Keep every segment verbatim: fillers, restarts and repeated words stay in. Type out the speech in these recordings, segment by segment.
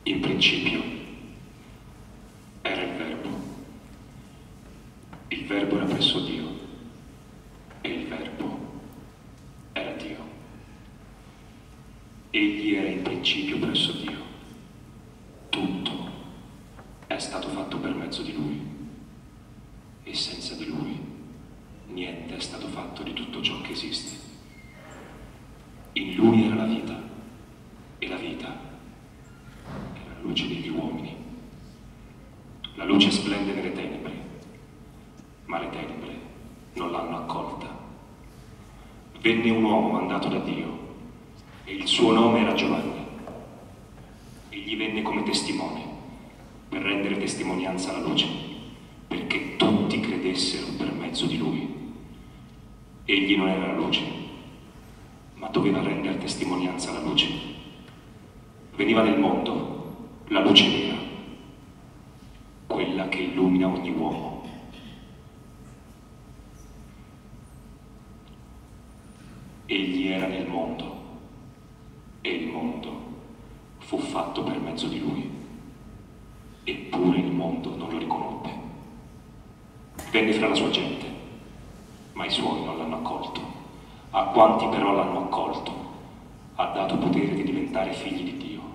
In principio era il Verbo. Il Verbo era presso Dio e il Verbo era Dio. Egli era in principio presso Dio. Tutto è stato fatto per mezzo di Lui e senza di Lui niente è stato fatto di tutto ciò che esiste. In Lui era la vita e la vita era la luce degli uomini. La luce splende nelle tenebre, ma le tenebre non l'hanno accolta. Venne un uomo mandato da Dio e il suo nome era Giovanni. Egli venne come testimone per rendere testimonianza alla luce, perché tutti credessero per mezzo di Lui. Egli non era la luce, ma doveva rendere testimonianza alla luce. Veniva nel mondo la luce vera, quella che illumina ogni uomo. Egli era nel mondo e il mondo fu fatto per mezzo di Lui, eppure il mondo non lo riconobbe. Venne fra la sua gente, ma i suoi non l'hanno accolto. A quanti però l'hanno accolto, ha dato potere di diventare figli di Dio.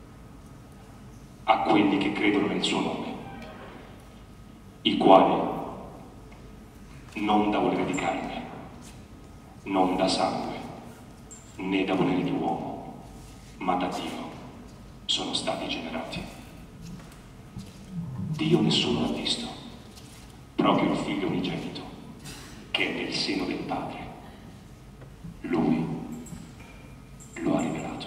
A quelli che credono nel suo nome, i quali non da volere di carne, non da sangue, né da volere di uomo, ma da Dio sono stati generati. Dio nessuno l'ha visto, proprio il Figlio unigenito, che è nel seno del Padre. Lui lo ha rivelato.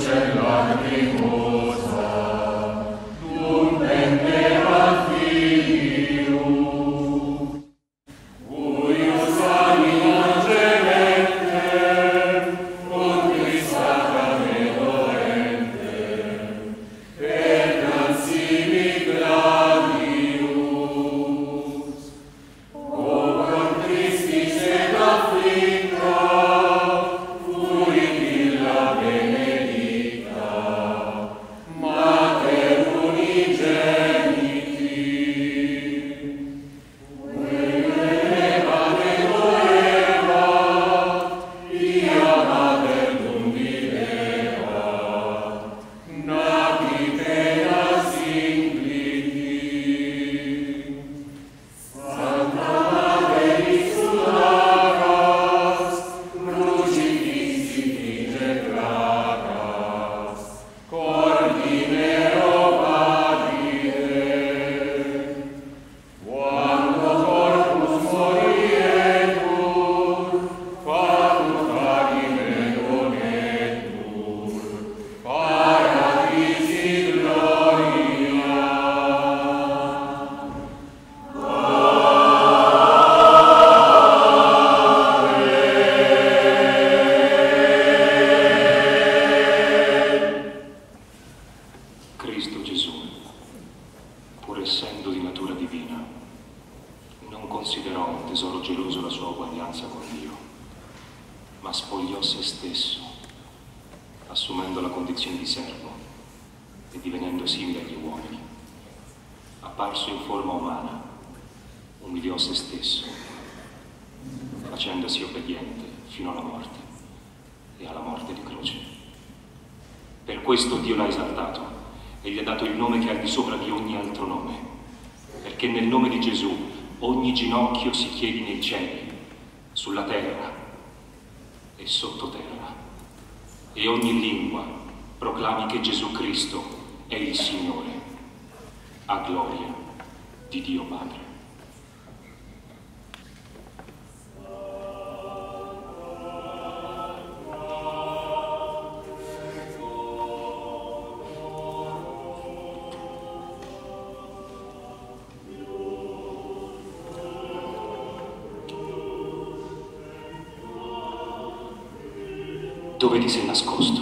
Dove ti sei nascosto,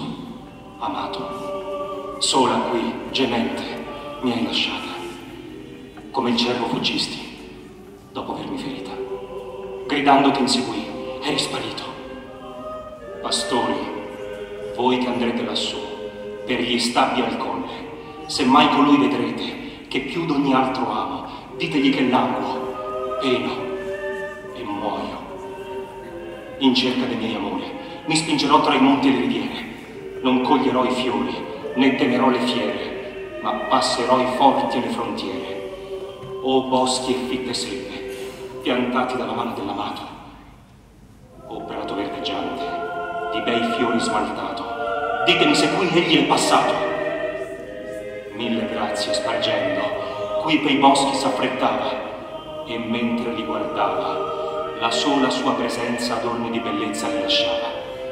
amato? Sola qui, gemente, mi hai lasciata. Come il cervo fuggisti, dopo avermi ferita. Gridandoti inseguì, eri sparito. Pastori, voi che andrete lassù, per gli stabbi al colle, se mai colui vedrete, che più d'ogni altro amo, ditegli che languo, peno e muoio. In cerca dei miei amori, mi spingerò tra i monti e le riviere, non coglierò i fiori, né temerò le fiere, ma passerò i forti e le frontiere. O boschi e fitte selve, piantati dalla mano dell'amato, o prato verdeggiante, di bei fiori smaltato, ditemi se qui egli è passato. Mille grazie spargendo, qui pei boschi s'affrettava, e mentre li guardava, la sola sua presenza adorni di bellezza li lasciava.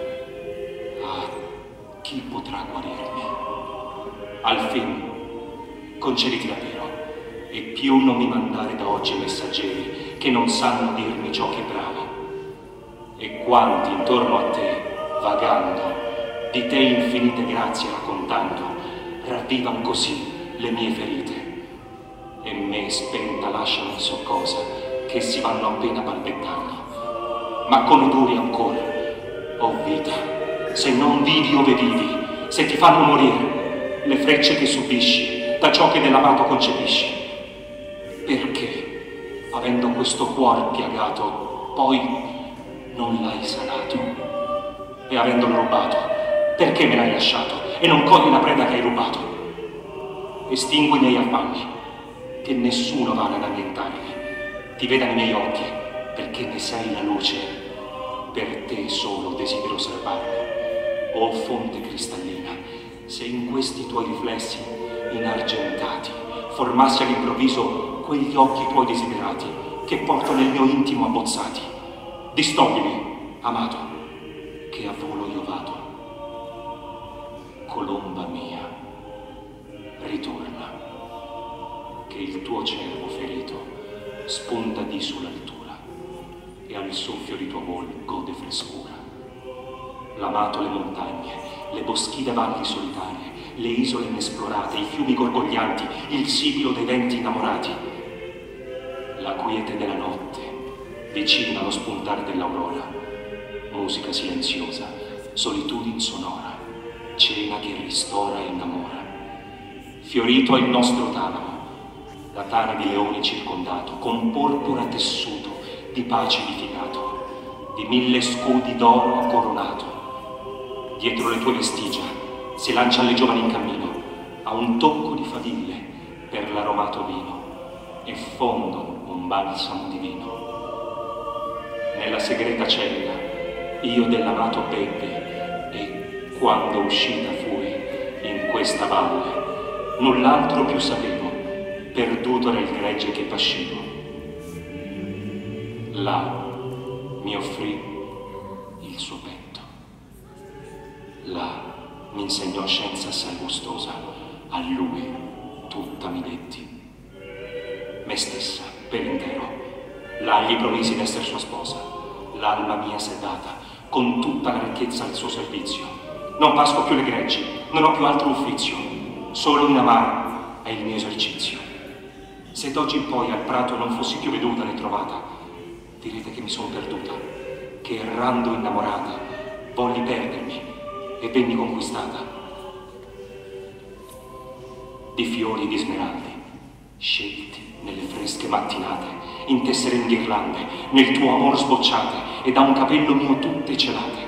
Chi potrà guarirmi? Alfin, concediti davvero, e più non mi mandare da oggi messaggeri che non sanno dirmi ciò che è bravo. E quanti intorno a te, vagando, di te infinite grazie raccontando, ravvivan così le mie ferite, e me spenta lasciano in so cosa che si vanno appena balbettando. Ma con odori ancora, o vita, se non vivi ove vivi, se ti fanno morire le frecce che subisci da ciò che dell'amato concepisci. Perché, avendo questo cuor piagato, poi non l'hai sanato? E avendolo rubato, perché me l'hai lasciato e non cogli la preda che hai rubato? Estingui i miei affanni, che nessuno vale ad annientarli. Ti vedano i miei occhi, perché ne sei la luce. Per te solo desidero osservarmi. O fonte cristallina, se in questi tuoi riflessi inargentati formassi all'improvviso quegli occhi tuoi desiderati che porto nel mio intimo abbozzati, distoglimi, amato, che a volo io vado. colomba mia, ritorna, che il tuo cervo ferito spunta di sull'altura e al soffio di tuo vol gode frescura. L'amato le montagne, le boschide valli solitarie, le isole inesplorate, i fiumi gorgoglianti, il sibilo dei venti innamorati. La quiete della notte, vicina allo spuntar dell'aurora, musica silenziosa, solitudine sonora, cena che ristora e innamora. Fiorito è il nostro tanamo, da tane di leoni circondato, con porpora tessuto di pace edificato, di mille scudi d'oro coronato. Dietro le tue vestigia si lancia alle giovani in cammino, a un tocco di faville per l'aromato vino, e fondono un balsamo divino. Nella segreta cella io dell'amato bebbe, e quando uscita fui in questa valle, null'altro più sapevo, perduto era il gregge che pascevo. Là mi offrì il suo petto, là mi insegnò scienza assai gustosa, a lui tutta mi detti. Me stessa, per intero, là gli promisi d'esser sua sposa, l'alma mia sedata, con tutta la ricchezza al suo servizio. Non pasco più le greggi, non ho più altro uffizio, solo in amare è il mio esercizio. Se d'oggi in poi al prato non fossi più veduta né trovata, direte che mi sono perduta, che errando innamorata volli perdermi e venni conquistata. Di fiori e di smeraldi, scelti nelle fresche mattinate, intessere in ghirlande, nel tuo amor sbocciate, e da un capello mio tutte celate.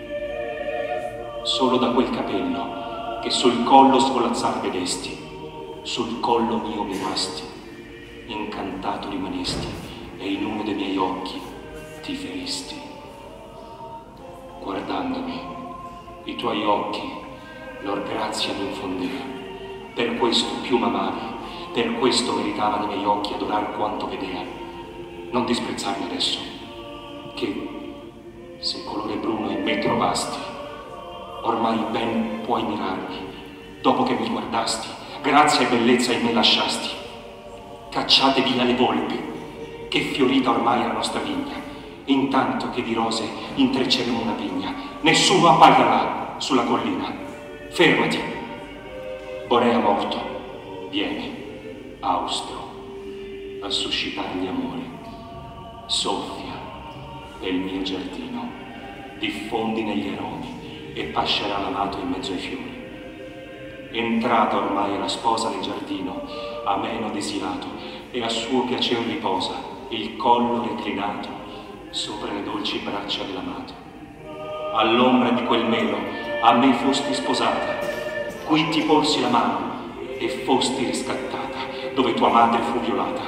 Solo da quel capello che sul collo svolazzar vedesti, sul collo mio mi rimasti, incantato rimanesti, e in uno dei miei occhi ti feristi. Guardandomi, i tuoi occhi lor grazia mi infondea, per questo più m'amavi, per questo meritavano i miei occhi adorar quanto vedea. Non disprezzarmi adesso, che se colore bruno in me trovasti, ormai ben puoi mirarmi, dopo che mi guardasti, grazia e bellezza in me lasciasti. Cacciate via le volpi, che fiorita ormai è la nostra vigna, intanto che di rose intrecceremo una vigna. Nessuno appaia là, sulla collina. Fermati, Borea morto, vieni, austro, a suscitar gli amori. Soffia nel mio giardino, diffondi negli aromi, e pascerà l'amato in mezzo ai fiori. Entrata ormai è la sposa nel giardino, ameno desilato, e a suo piacer riposa, il collo reclinato sopra le dolci braccia dell'amato. All'ombra di quel melo a me fosti sposata, qui ti porsi la mano e fosti riscattata, dove tua madre fu violata.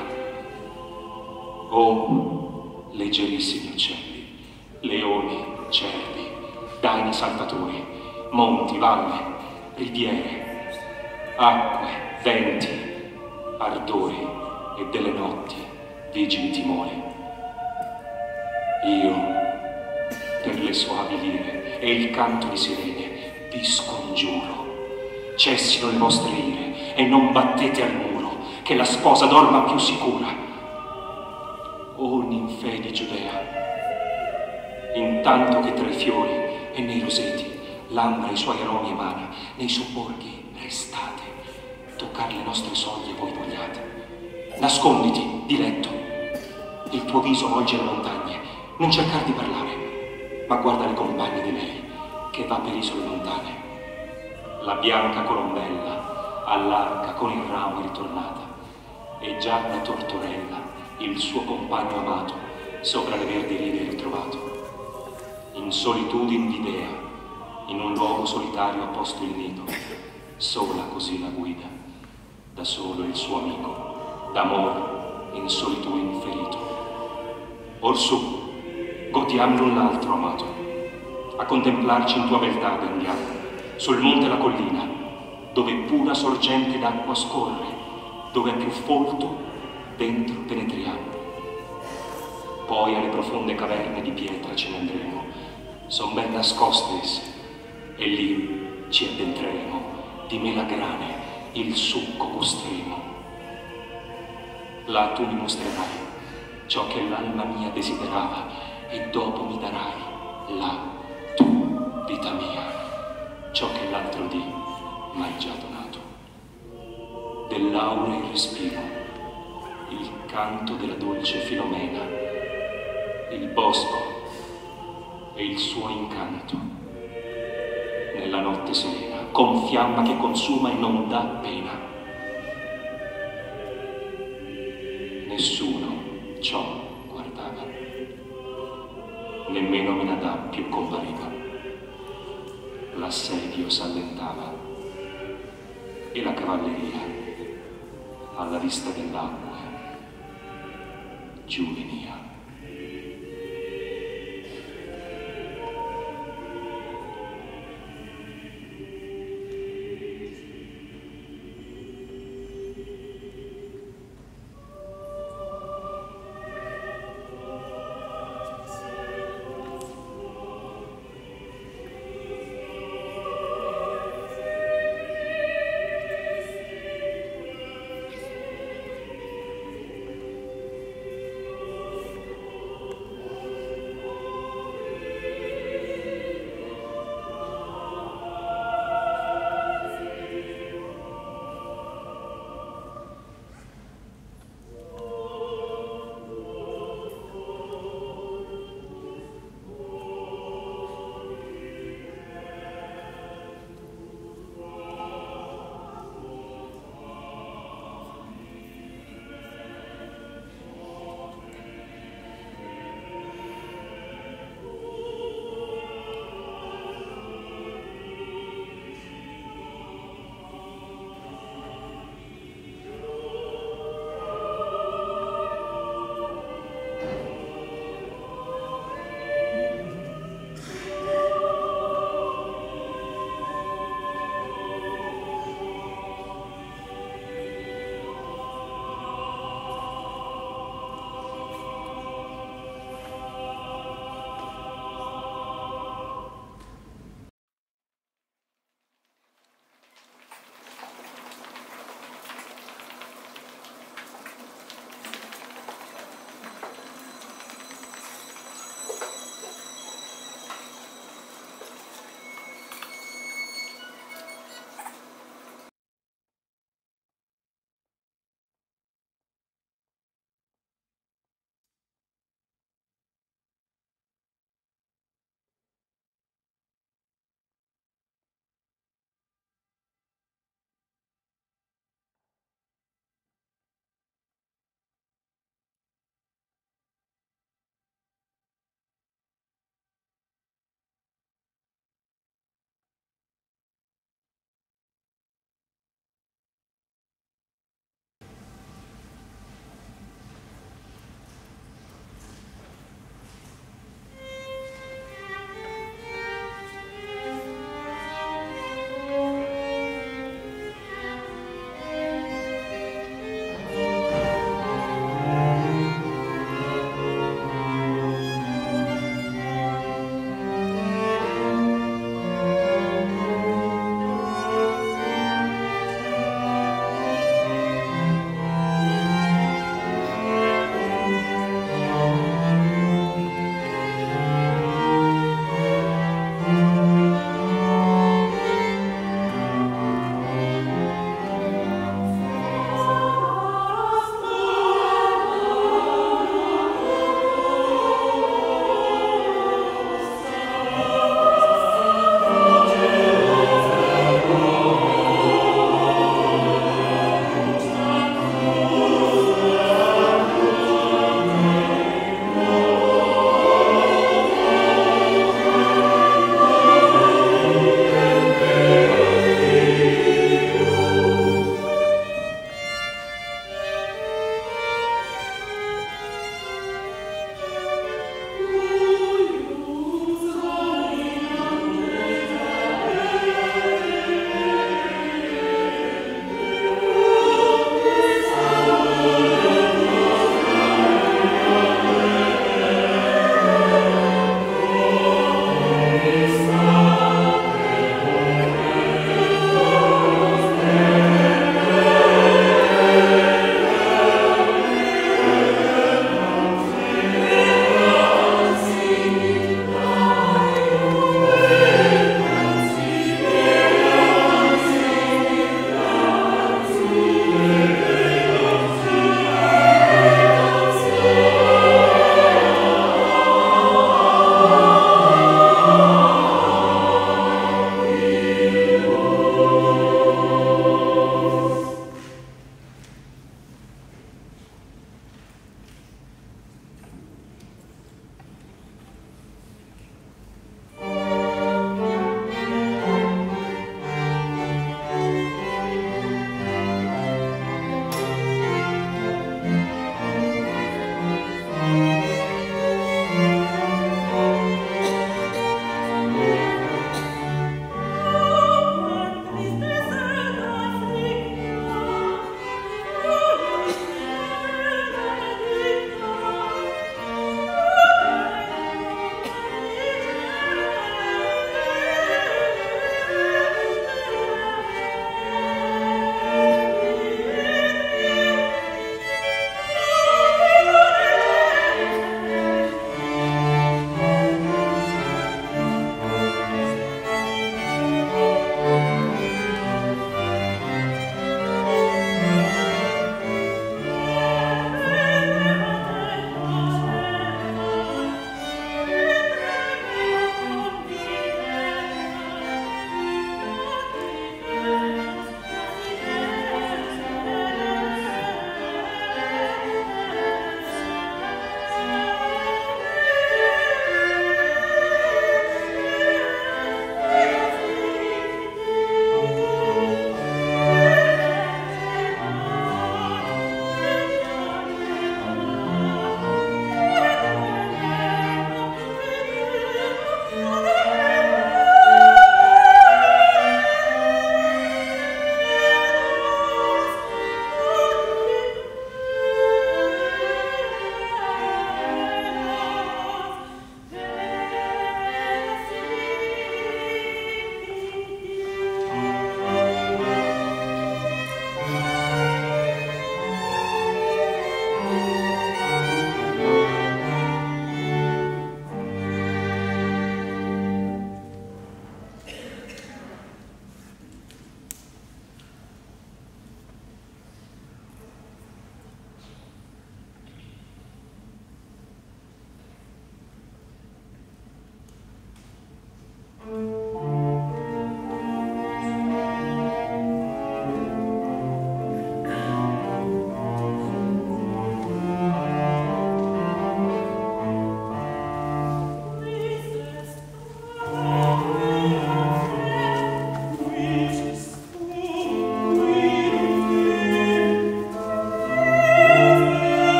Oh, leggerissimi uccelli, leoni, cervi, daini saltatori, monti, valle, riviere, acque, venti, ardori e delle notti vigili timori. Io, per le soavi lire e il canto di sirene, vi scongiuro, cessino le vostre ire e non battete al muro, che la sposa dorma più sicura. O ninfee di Giudea, intanto che tra i fiori e nei roseti l'ambra i suoi aromi emana, nei sobborghi restate, toccar le nostre soglie voi vogliate. Nasconditi, diletto, il tuo viso volge le montagne, non cercar di parlare, ma guarda le compagne di lei, che va per isole lontane. La bianca colombella all'arca con il ramo è ritornata, e già la tortorella, il suo compagno amato, sopra le verdi rive è ritrovato. In solitudine di Dea, in un luogo solitario ha posto il nido, sola così la guida, da solo il suo amico, d'amor in solitudine ferito. Orsù, godiam l'un l'altro, amato, a contemplarci in tua beltà andiamo, sul monte e la collina, dove pura sorgente d'acqua scorre, dove a più folto dentro penetriamo. Poi alle profonde caverne di pietra ce ne andremo, son ben nascoste esse, e lì ci addentreremo, di me la grane, il succo gusteremo. Là tu mi mostrerai ciò che l'anima mia desiderava e dopo mi darai, là tu, vita mia, ciò che l'altro dì m'hai già donato. Dell'aura il respiro, il canto della dolce Filomena, il bosco e il suo incanto. Nella notte serena, con fiamma che consuma e non dà pena. Nessuno ciò guardava, nemmeno Minadab più compariva. L'assedio s'allentava e la cavalleria, alla vista dell'acqua, giù venia.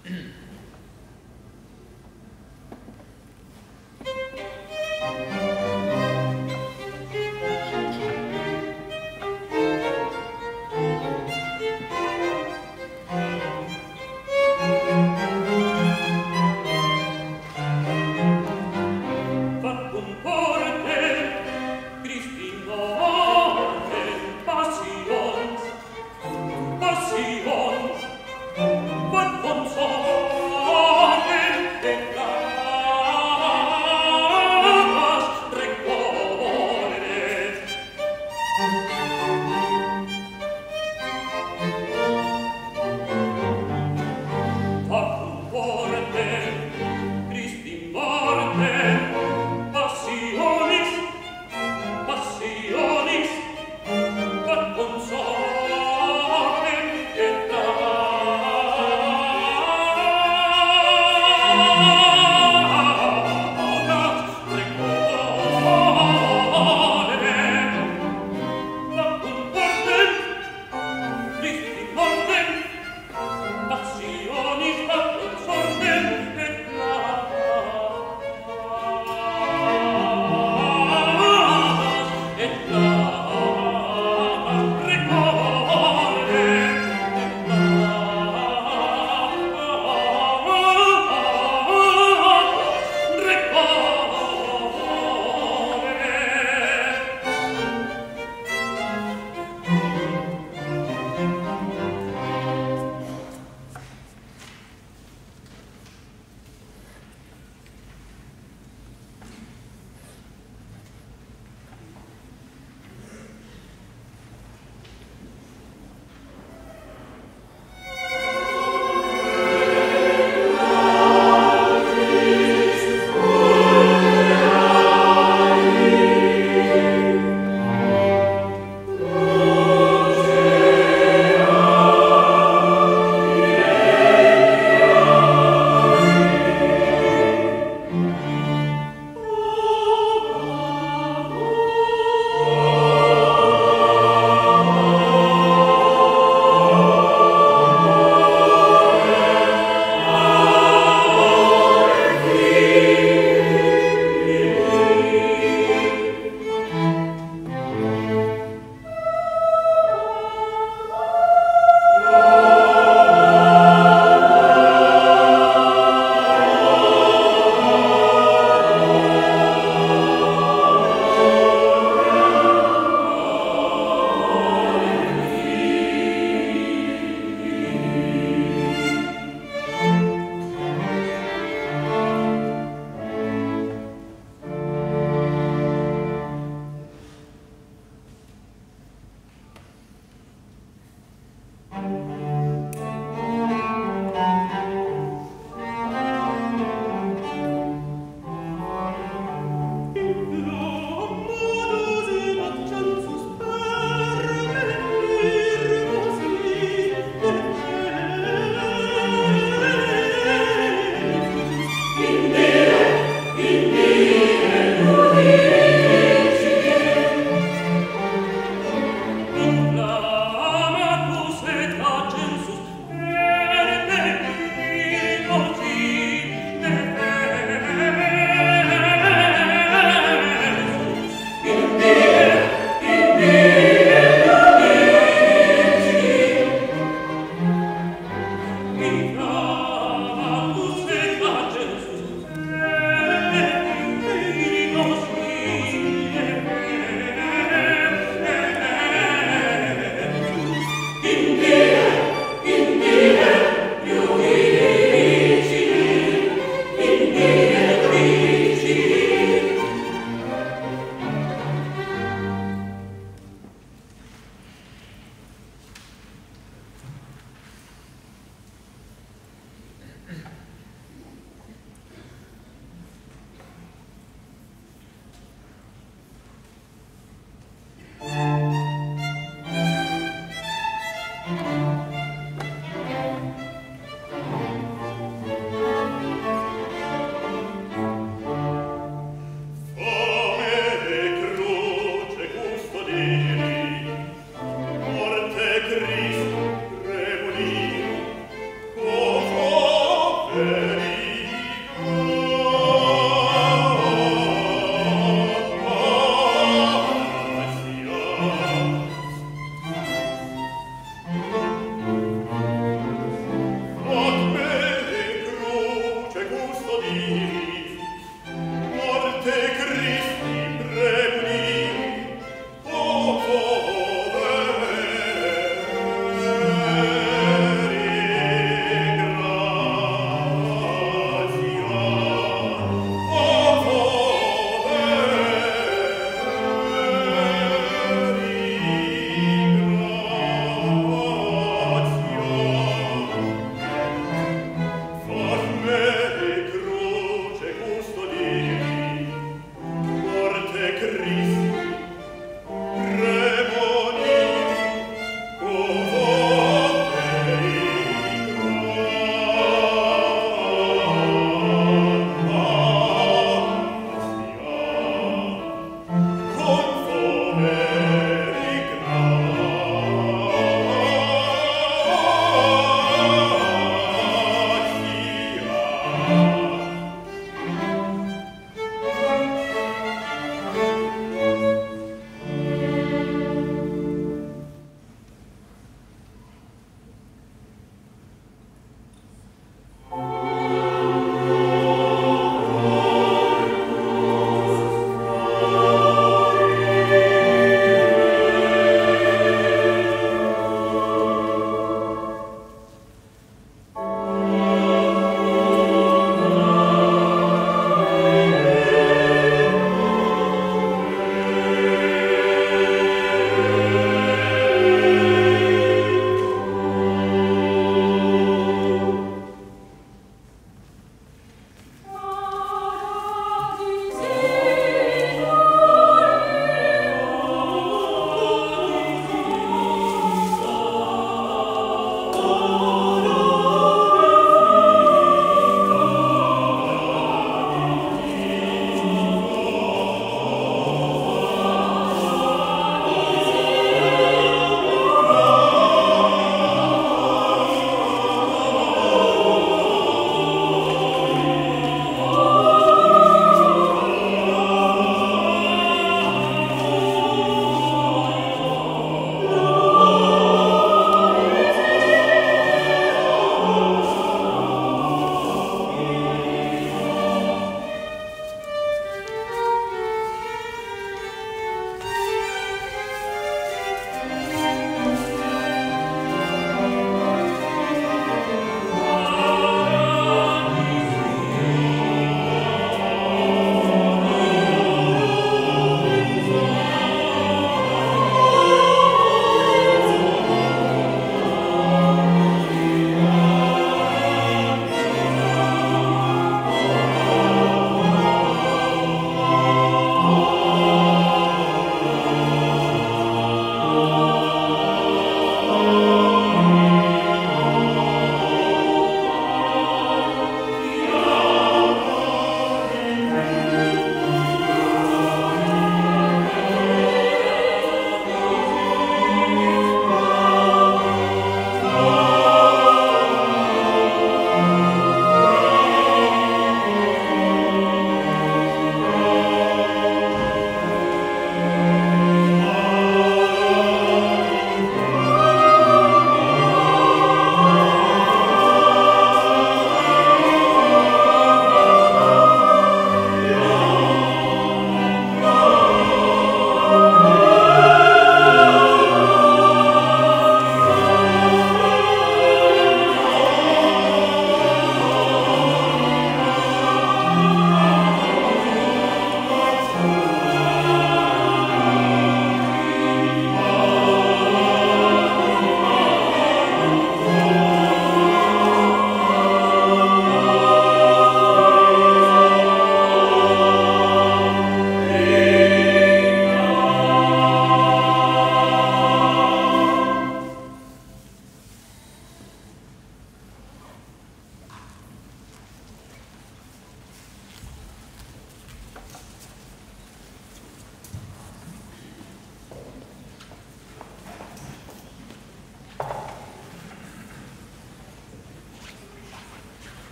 Passion, what one song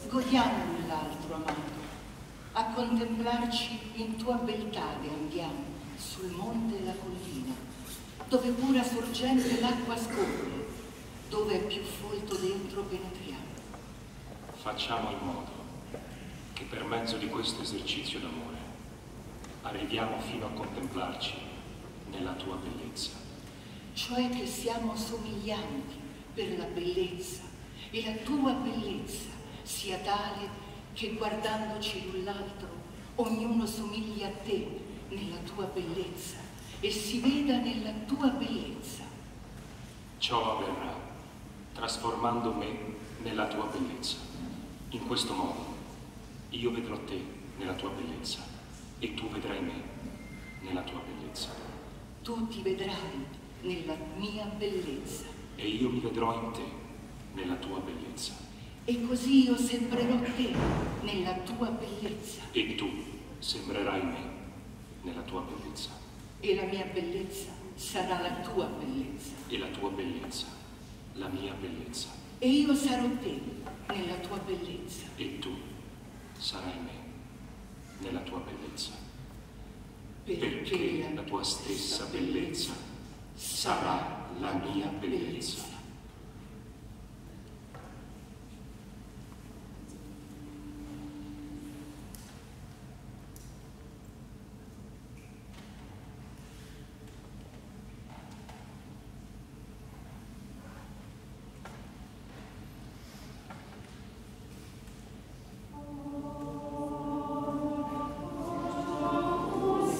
Godiamo l'un l'altro, amato, a contemplarci in tua beltà e andiamo sul monte e la collina, dove pura sorgente l'acqua scorre, dove è più folto dentro penetriamo. Facciamo in modo che per mezzo di questo esercizio d'amore arriviamo fino a contemplarci nella tua bellezza. Cioè che siamo somiglianti per la bellezza e la tua bellezza sia tale che guardandoci l'un l'altro ognuno somiglia a te nella tua bellezza e si veda nella tua bellezza. Ciò avverrà trasformando me nella tua bellezza. In questo modo io vedrò te nella tua bellezza e tu vedrai me nella tua bellezza. Tu ti vedrai nella mia bellezza e io mi vedrò in te nella tua bellezza. E così io sembrerò te nella tua bellezza. E tu sembrerai me nella tua bellezza. E la mia bellezza sarà la tua bellezza. E la tua bellezza, la mia bellezza. E io sarò te nella tua bellezza. E tu sarai me nella tua bellezza. Perché, Perché la tua stessa bellezza sarà la mia bellezza.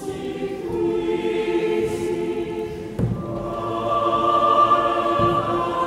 Oh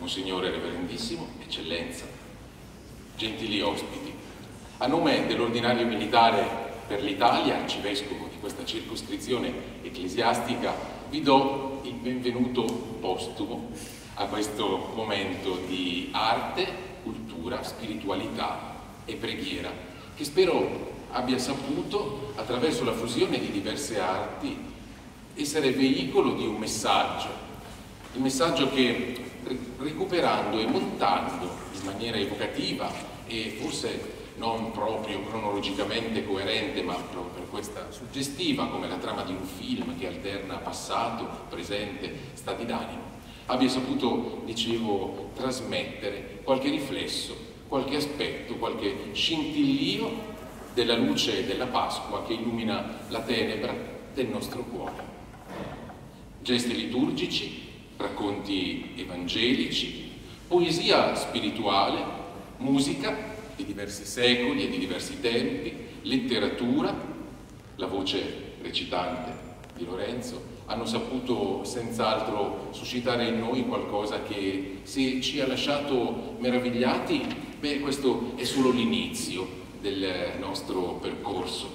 Monsignore Reverendissimo, Eccellenza, gentili ospiti, a nome dell'Ordinario Militare per l'Italia, arcivescovo di questa circoscrizione ecclesiastica, vi do il benvenuto postumo a questo momento di arte, cultura, spiritualità e preghiera, che spero abbia saputo, attraverso la fusione di diverse arti, essere veicolo di un messaggio, il messaggio che, recuperando e montando in maniera evocativa e forse non proprio cronologicamente coerente, ma proprio per questa suggestiva, come la trama di un film che alterna passato, presente, stati d'animo, abbia saputo, dicevo, trasmettere qualche riflesso, qualche aspetto, qualche scintillio della luce della Pasqua che illumina la tenebra del nostro cuore. Gesti liturgici, racconti evangelici, poesia spirituale, musica di diversi secoli e di diversi tempi, letteratura, la voce recitante di Lorenzo, hanno saputo senz'altro suscitare in noi qualcosa che, se ci ha lasciato meravigliati, beh, questo è solo l'inizio del nostro percorso.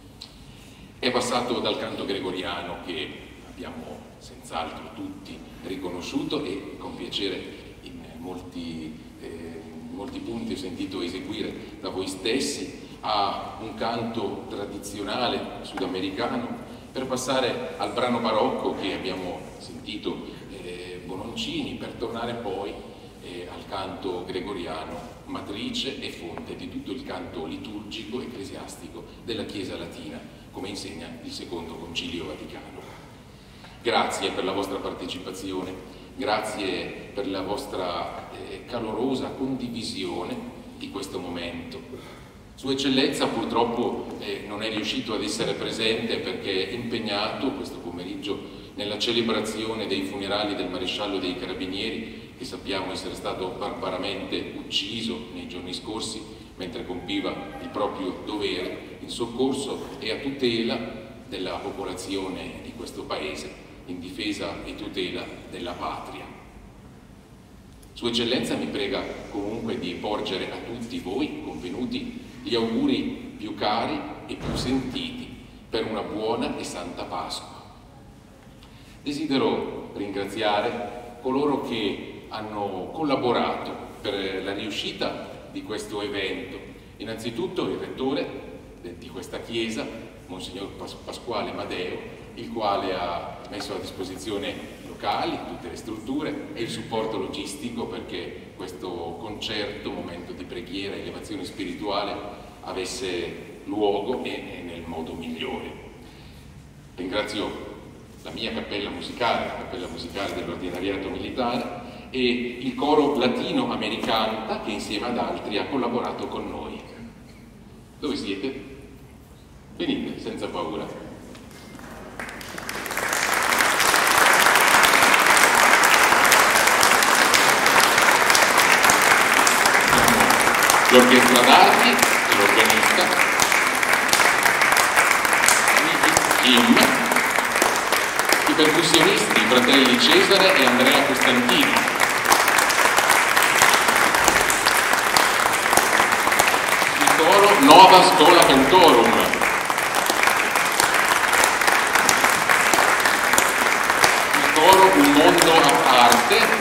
È passato dal canto gregoriano, che abbiamo senz'altro tutti riconosciuto e con piacere in molti, eh, in molti punti ho sentito eseguire da voi stessi, a un canto tradizionale sudamericano, per passare al brano barocco che abbiamo sentito eh, Bononcini, per tornare poi eh, al canto gregoriano, matrice e fonte di tutto il canto liturgico ecclesiastico della Chiesa latina, come insegna il Secondo Concilio Vaticano. Grazie per la vostra partecipazione, grazie per la vostra eh, calorosa condivisione di questo momento. Sua Eccellenza purtroppo eh, non è riuscito ad essere presente perché è impegnato questo pomeriggio nella celebrazione dei funerali del maresciallo dei Carabinieri, che sappiamo essere stato barbaramente ucciso nei giorni scorsi mentre compiva il proprio dovere in soccorso e a tutela della popolazione di questo paese, in difesa e tutela della patria. Sua Eccellenza mi prega comunque di porgere a tutti voi convenuti gli auguri più cari e più sentiti per una buona e santa Pasqua. Desidero ringraziare coloro che hanno collaborato per la riuscita di questo evento. Innanzitutto il rettore di questa chiesa, Monsignor Pasquale Madeo, il quale ha messo a disposizione locali, tutte le strutture e il supporto logistico perché questo concerto, momento di preghiera e elevazione spirituale, avesse luogo e nel modo migliore. Ringrazio la mia cappella musicale, la cappella musicale dell'Ordinariato Militare, e il coro latino-americanta che insieme ad altri ha collaborato con noi. Dove siete? Venite, senza paura. L'orchestra d'archi e l'organista, Jim, i percussionisti, i fratelli Cesare e Andrea Costantini, il coro Nova Schola Cantorum, il coro Un Mondo a Parte,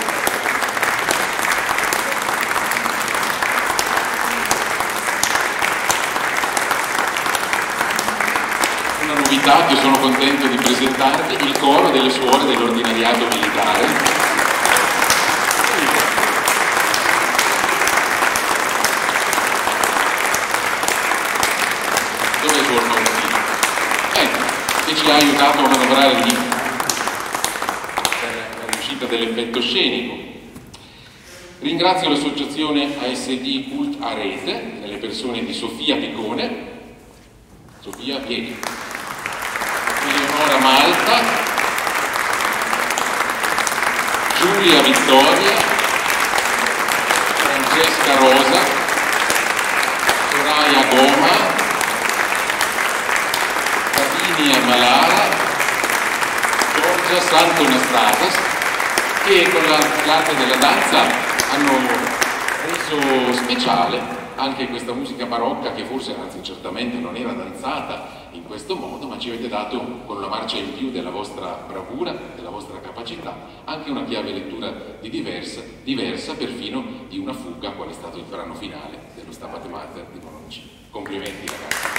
che sono contento di presentarvi, il coro delle suore dell'Ordinariato Militare, dove è suor Paolino? Ecco, che ci ha aiutato a manovrare lì per la riuscita dell'effetto scenico. Ringrazio l'associazione A S D Cult a Rete, nelle persone di Sofia Picone. Sofia, vieni. Eleonora Malta, Giulia Vittoria, Francesca Rosa, Soraya Goma, Lavinia Malara, Giorgia Santo Nastatas, che con la l'arte della danza hanno reso speciale anche questa musica barocca che forse, anzi certamente non era danzata in questo modo, ma ci avete dato con una marcia in più della vostra bravura, della vostra capacità, anche una chiave lettura di diversa, diversa perfino di una fuga, qual è stato il brano finale dello Stabat Mater di Bononcini. Complimenti ragazzi.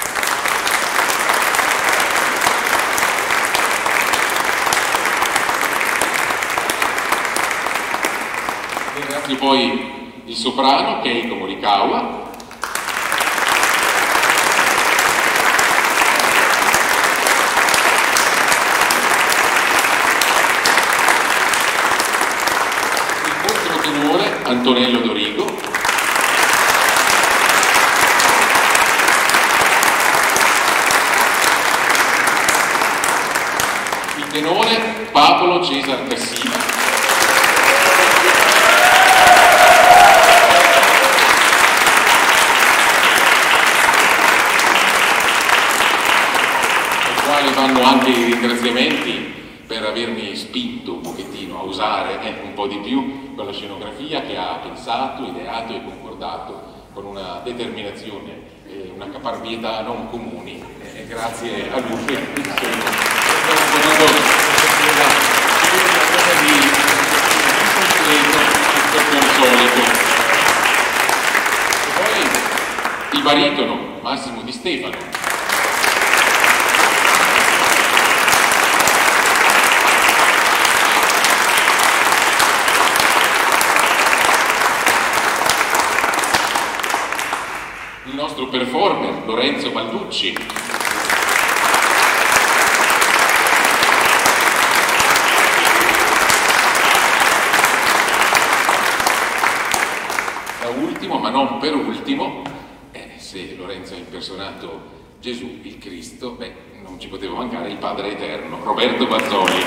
Ringrazio poi il soprano Keiko Morikawa, Antonello Dorigo, il tenore Pablo Cesar Cassina, al quale vanno anche i ringraziamenti per avermi spinto un pochettino a usare eh, un po' di più quella scenografia che ha pensato, ideato e concordato con una determinazione e una caparbietà non comuni, e grazie a lui sono potuto solito. E poi il baritono Massimo Di Stefano, il nostro performer Lorenzo Balducci, da ultimo ma non per ultimo, eh, se Lorenzo ha impersonato Gesù il Cristo, beh, non ci poteva mancare il Padre Eterno Roberto Bazzoli.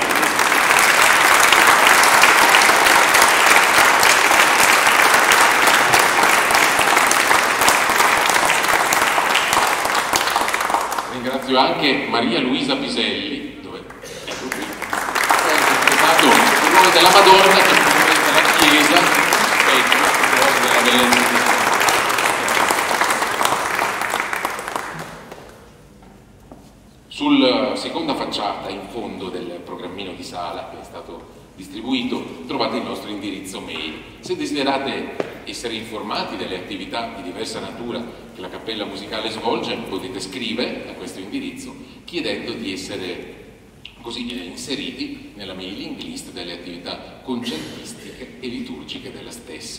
Ringrazio anche Maria Luisa Piselli, dove ecco qui, che ha interpretato il ruolo della Madonna che rappresenta la Chiesa, specchio, il ruolo della bellezza di Dio. Sulla seconda facciata, in fondo del programmino di sala che è stato distribuito, trovate il nostro indirizzo mail. Se desiderate essere informati delle attività di diversa natura che la Cappella Musicale svolge, potete scrivere a questo indirizzo chiedendo di essere così inseriti nella mailing list delle attività concertistiche e liturgiche della stessa.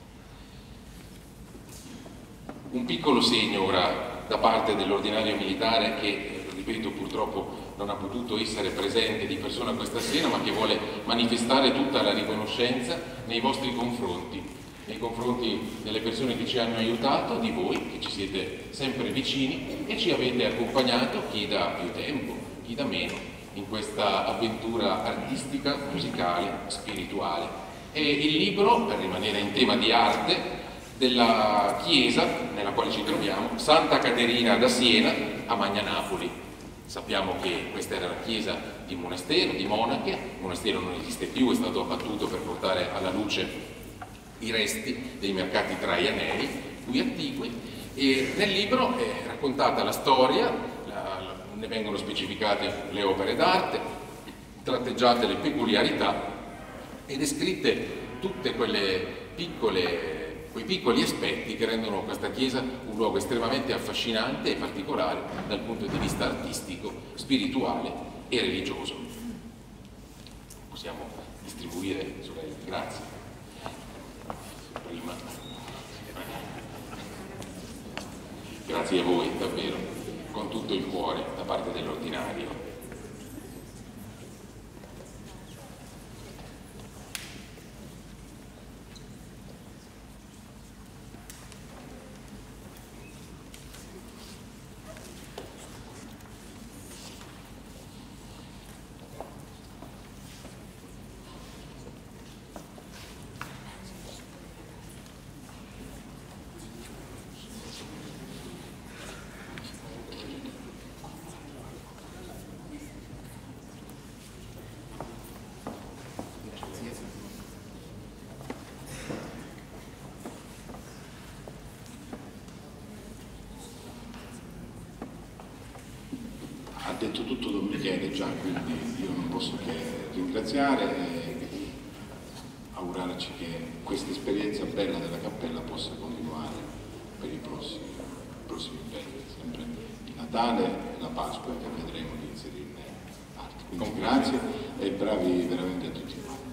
Un piccolo segno ora da parte dell'ordinario militare che, ripeto, purtroppo non ha potuto essere presente di persona questa sera, ma che vuole manifestare tutta la riconoscenza nei vostri confronti, nei confronti delle persone che ci hanno aiutato, di voi che ci siete sempre vicini e ci avete accompagnato, chi da più tempo, chi da meno, in questa avventura artistica, musicale, spirituale. E il libro, per rimanere in tema di arte, della chiesa nella quale ci troviamo, Santa Caterina da Siena a Magnanapoli. Sappiamo che questa era la chiesa di un monastero, di monache, il monastero non esiste più, è stato abbattuto per portare alla luce i resti dei mercati traianei, qui attigui, e nel libro è raccontata la storia, la, la, ne vengono specificate le opere d'arte, tratteggiate le peculiarità e descritte tutte quelle piccole quei piccoli aspetti che rendono questa chiesa un luogo estremamente affascinante e particolare dal punto di vista artistico, spirituale e religioso. Possiamo distribuire, sorelle, grazie. Prima. Grazie a voi, davvero, con tutto il cuore, da parte dell'ordinario. detto tutto Don Michele già, quindi io non posso che ringraziare e augurarci che questa esperienza bella della cappella possa continuare per i prossimi, i prossimi inverni, sempre il Natale e la Pasqua, che vedremo di inserirne altri. Quindi grazie e bravi veramente a tutti quanti.